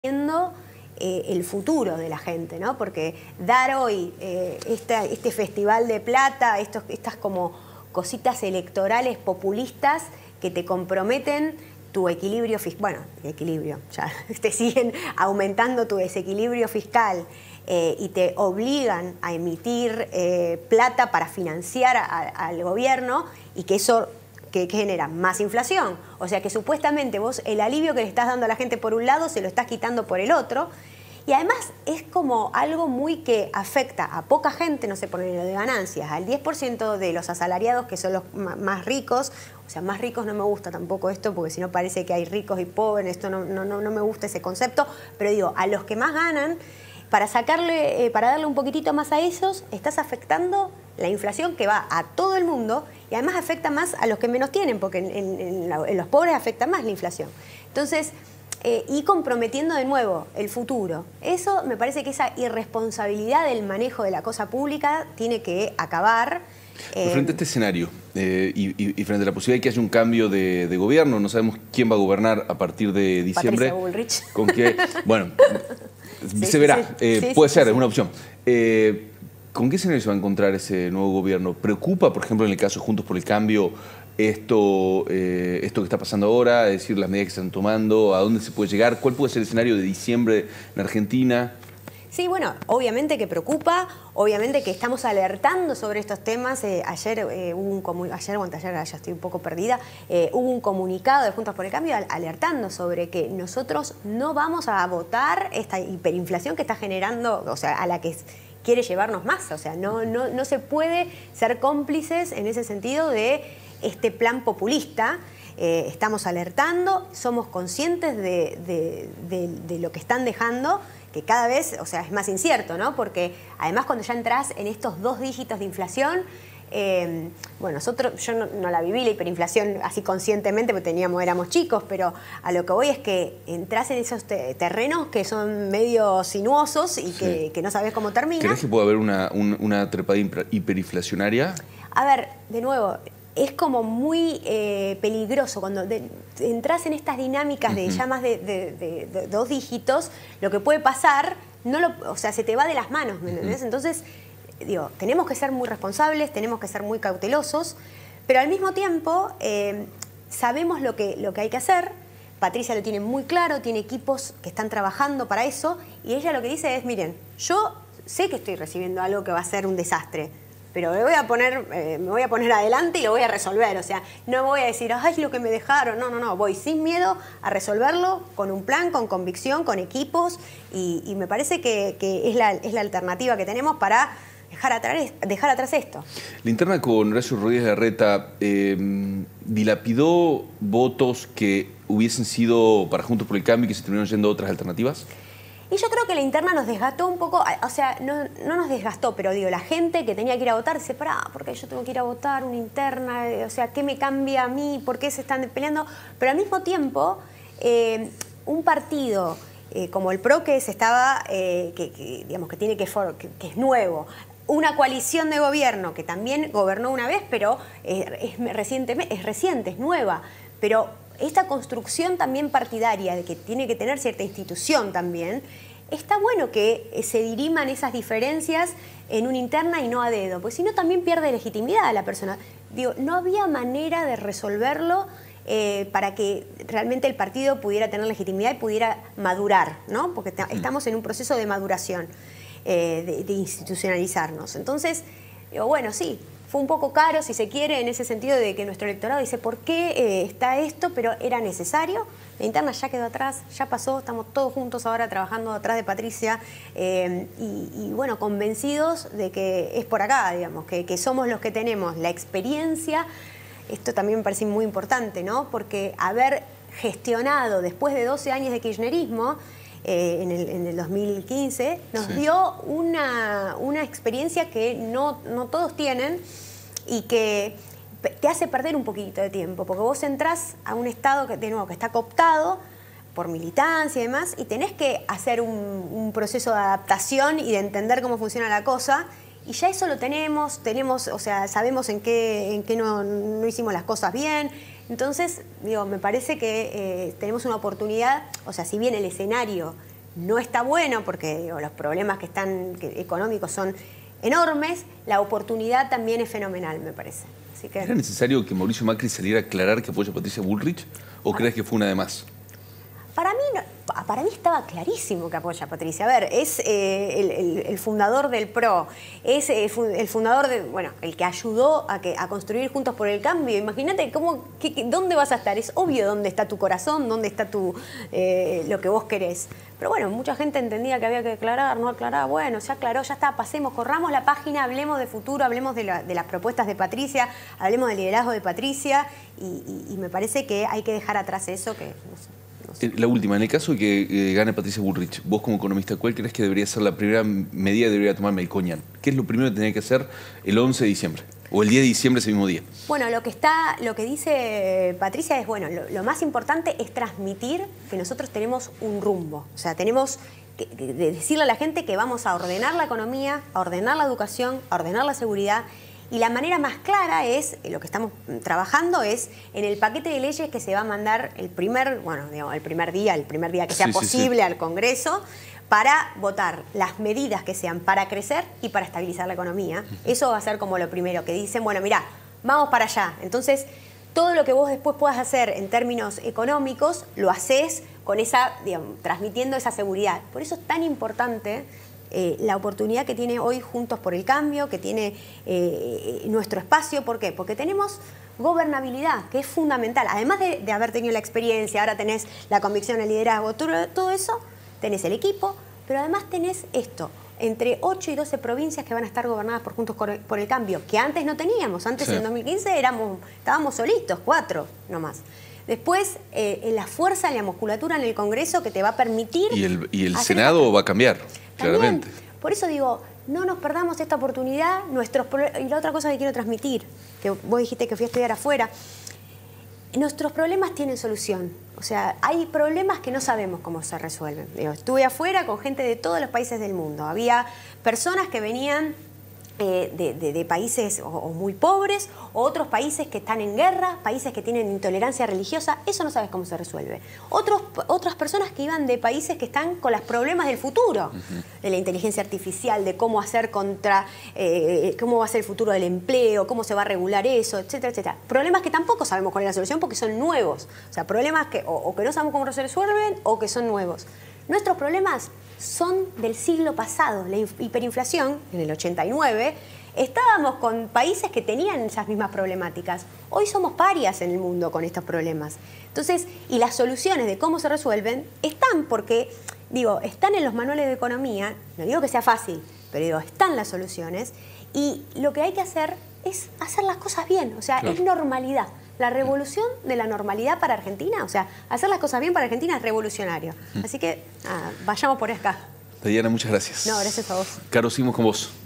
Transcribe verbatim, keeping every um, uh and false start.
viendo eh, el futuro de la gente, ¿no? Porque dar hoy eh, esta, este festival de plata, estos, estas como cositas electorales populistas que te comprometen tu equilibrio fiscal, bueno, equilibrio, ya te siguen aumentando tu desequilibrio fiscal eh, y te obligan a emitir eh, plata para financiar a, a, al gobierno y que eso que genera más inflación. O sea que supuestamente vos el alivio que le estás dando a la gente por un lado se lo estás quitando por el otro. Y además es como algo muy que afecta a poca gente, no sé, por el de ganancias, al diez por ciento de los asalariados que son los más ricos. O sea, más ricos no me gusta tampoco esto, porque si no parece que hay ricos y pobres, esto no, no, no, no me gusta ese concepto. Pero digo, a los que más ganan, para sacarle, eh, para darle un poquitito más a esos, estás afectando la inflación que va a todo el mundo y además afecta más a los que menos tienen, porque en, en, en, la, en los pobres afecta más la inflación. Entonces, eh, y comprometiendo de nuevo el futuro. Eso me parece que esa irresponsabilidad del manejo de la cosa pública tiene que acabar. Eh, frente a este escenario eh, y, y, y frente a la posibilidad de que haya un cambio de, de gobierno, no sabemos quién va a gobernar a partir de diciembre. Patricia Bullrich. Con qué, bueno, sí, se verá, sí, sí. Eh, Sí, puede sí, ser, sí, es una sí. opción. Eh, ¿Con qué escenario se va a encontrar ese nuevo gobierno? ¿Preocupa, por ejemplo, en el caso de Juntos por el Cambio, esto, eh, esto que está pasando ahora, es decir, las medidas que se están tomando, a dónde se puede llegar? ¿Cuál puede ser el escenario de diciembre en Argentina? Sí, bueno, obviamente que preocupa, obviamente que estamos alertando sobre estos temas. Eh, ayer eh, hubo un comunicado, ayer o anteayer, ya estoy un poco perdida, eh, hubo un comunicado de Juntos por el Cambio alertando sobre que nosotros no vamos a votar esta hiperinflación que está generando, o sea, a la que quiere llevarnos más. O sea, no, no, no se puede ser cómplices en ese sentido de este plan populista. Eh, estamos alertando, somos conscientes de, de, de, de lo que están dejando, que cada vez, o sea, es más incierto, ¿no? Porque además cuando ya entras en estos dos dígitos de inflación, eh, bueno, nosotros, yo no, no la viví la hiperinflación así conscientemente porque teníamos, éramos chicos, pero a lo que voy es que entras en esos te terrenos que son medio sinuosos y que, sí. que no sabes cómo termina. ¿Crees que puede haber una, un, una trepada hiperinflacionaria? A ver, de nuevo, es como muy eh, peligroso cuando de, entras en estas dinámicas de uh-huh. ya más de, de, de, de dos dígitos, lo que puede pasar, no lo, o sea, se te va de las manos, ¿me entendés? Uh-huh. Entonces, digo, tenemos que ser muy responsables, tenemos que ser muy cautelosos, pero al mismo tiempo eh, sabemos lo que, lo que hay que hacer. Patricia lo tiene muy claro, tiene equipos que están trabajando para eso, y ella lo que dice es, miren, yo sé que estoy recibiendo algo que va a ser un desastre, pero me voy a poner, eh, me voy a poner adelante y lo voy a resolver. O sea, no voy a decir, ay, lo que me dejaron. No, no, no. Voy sin miedo a resolverlo con un plan, con convicción, con equipos. Y, y me parece que, que es, la, es la alternativa que tenemos para dejar atrás, dejar atrás esto. La interna con Horacio Rodríguez Larreta eh, dilapidó votos que hubiesen sido para Juntos por el Cambio y que se terminaron yendo a otras alternativas. Y yo creo que la interna nos desgastó un poco, o sea, no, no nos desgastó, pero digo, la gente que tenía que ir a votar dice, pará, ¿por qué yo tengo que ir a votar una interna? O sea, ¿qué me cambia a mí? ¿Por qué se están peleando? Pero al mismo tiempo, eh, un partido eh, como el P R O que se estaba, eh, que, que, digamos, que tiene que, for, que, que es nuevo, una coalición de gobierno que también gobernó una vez, pero eh, es, reciente, es reciente, es nueva, pero esta construcción también partidaria, de que tiene que tener cierta institución también, está bueno que se diriman esas diferencias en una interna y no a dedo, porque si no también pierde legitimidad la persona. Digo, no había manera de resolverlo eh, para que realmente el partido pudiera tener legitimidad y pudiera madurar, ¿no? Porque estamos en un proceso de maduración, eh, de, de institucionalizarnos. Entonces, digo, bueno, sí, fue un poco caro, si se quiere, en ese sentido de que nuestro electorado dice, ¿por qué eh, está esto? Pero era necesario. La interna ya quedó atrás, ya pasó, estamos todos juntos ahora trabajando atrás de Patricia eh, y, y, bueno, convencidos de que es por acá, digamos, que, que somos los que tenemos la experiencia. Esto también me parece muy importante, ¿no? Porque haber gestionado después de doce años de kirchnerismo, Eh, en, el, en el dos mil quince, nos sí. dio una, una experiencia que no, no todos tienen y que te hace perder un poquito de tiempo, porque vos entrás a un estado que, de nuevo, que está cooptado por militancia y demás, y tenés que hacer un, un proceso de adaptación y de entender cómo funciona la cosa, y ya eso lo tenemos, tenemos, o sea, sabemos en qué, en qué no, no hicimos las cosas bien. Entonces, digo, me parece que eh, tenemos una oportunidad, o sea, si bien el escenario no está bueno porque digo, los problemas que están que, económicos son enormes, la oportunidad también es fenomenal, me parece. Así que, ¿era necesario que Mauricio Macri saliera a aclarar que apoya a Patricia Bullrich o crees que fue una de más? Para mí, para mí estaba clarísimo que apoya a Patricia. A ver, es eh, el, el, el fundador del P R O, es eh, el fundador, de, bueno, el que ayudó a, que, a construir Juntos por el Cambio. Imagínate cómo, qué, dónde vas a estar. Es obvio dónde está tu corazón, dónde está tu, eh, lo que vos querés. Pero bueno, mucha gente entendía que había que aclarar, no aclarar. Bueno, se aclaró, ya está, pasemos, corramos la página, hablemos de futuro, hablemos de, la, de las propuestas de Patricia, hablemos del liderazgo de Patricia y, y, y me parece que hay que dejar atrás eso que... No sé. La última, en el caso de que eh, gane Patricia Bullrich, vos como economista, ¿cuál crees que debería ser la primera medida que debería tomar Melconian? ¿Qué es lo primero que tenía que hacer el once de diciembre? ¿O el diez de diciembre ese mismo día? Bueno, lo que está, lo que dice Patricia es, bueno, lo, lo más importante es transmitir que nosotros tenemos un rumbo. O sea, tenemos que, que decirle a la gente que vamos a ordenar la economía, a ordenar la educación, a ordenar la seguridad. Y la manera más clara es, lo que estamos trabajando es en el paquete de leyes que se va a mandar el primer, bueno, digamos, el primer día, el primer día que sea sí, posible sí, sí. al Congreso, para votar las medidas que sean para crecer y para estabilizar la economía. Eso va a ser como lo primero, que dicen, bueno, mirá, vamos para allá. Entonces, todo lo que vos después puedas hacer en términos económicos, lo haces con esa, digamos, transmitiendo esa seguridad. Por eso es tan importante Eh, la oportunidad que tiene hoy Juntos por el Cambio, que tiene eh, nuestro espacio. ¿Por qué? Porque tenemos gobernabilidad, que es fundamental. Además de, de haber tenido la experiencia, ahora tenés la convicción, el liderazgo, todo, todo eso, tenés el equipo, pero además tenés esto, entre ocho y doce provincias que van a estar gobernadas por Juntos por el Cambio, que antes no teníamos. Antes, sí. en dos mil quince, éramos, estábamos solitos, cuatro nomás. Después, eh, la fuerza, la musculatura en el Congreso que te va a permitir... Y el, y el Senado esta... va a cambiar, claramente. También, por eso digo, no nos perdamos esta oportunidad. Nuestros Y la otra cosa que quiero transmitir, que vos dijiste que fui a estudiar afuera, nuestros problemas tienen solución. O sea, hay problemas que no sabemos cómo se resuelven. Digo, estuve afuera con gente de todos los países del mundo. Había personas que venían... Eh, de, de, de países o, o muy pobres, o otros países que están en guerra, países que tienen intolerancia religiosa. Eso no sabes cómo se resuelve. Otros, otras personas que iban de países que están con los problemas del futuro, uh-huh. de la inteligencia artificial, de cómo hacer contra, eh, cómo va a ser el futuro del empleo, cómo se va a regular eso, etcétera, etcétera. Problemas que tampoco sabemos cuál es la solución porque son nuevos. O sea, problemas que o, o que no sabemos cómo se resuelven o que son nuevos. Nuestros problemas son del siglo pasado. La hiperinflación, en el ochenta y nueve, estábamos con países que tenían esas mismas problemáticas. Hoy somos parias en el mundo con estos problemas. Entonces, y las soluciones de cómo se resuelven están porque, digo, están en los manuales de economía. No digo que sea fácil, pero digo, están las soluciones. Y lo que hay que hacer es hacer las cosas bien. O sea, claro. es normalidad. La revolución de la normalidad para Argentina, o sea, hacer las cosas bien para Argentina es revolucionario. Así que, ah, vayamos por acá. Dayana, muchas gracias. No, gracias a vos. Caro, seguimos con vos.